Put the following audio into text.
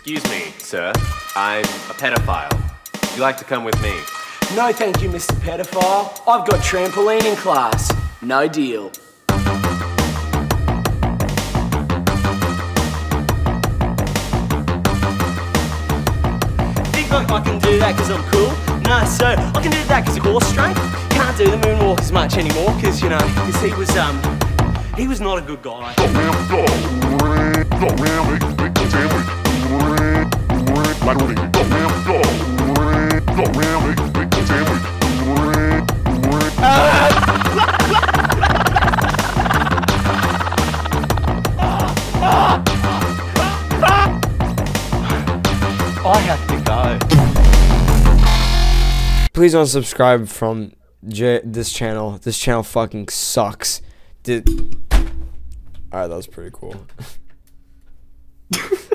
Excuse me, sir. I'm a pedophile. Would you like to come with me? No thank you, Mr. Pedophile. I've got trampoline in class. No deal. Think I can do that because I'm cool? No, so I can do that because of horse strength. Can't do the moonwalk as much anymore because, you know, because he was not a good guy. I have to go. Please don't subscribe from this channel. This channel fucking sucks. Alright, that was pretty cool.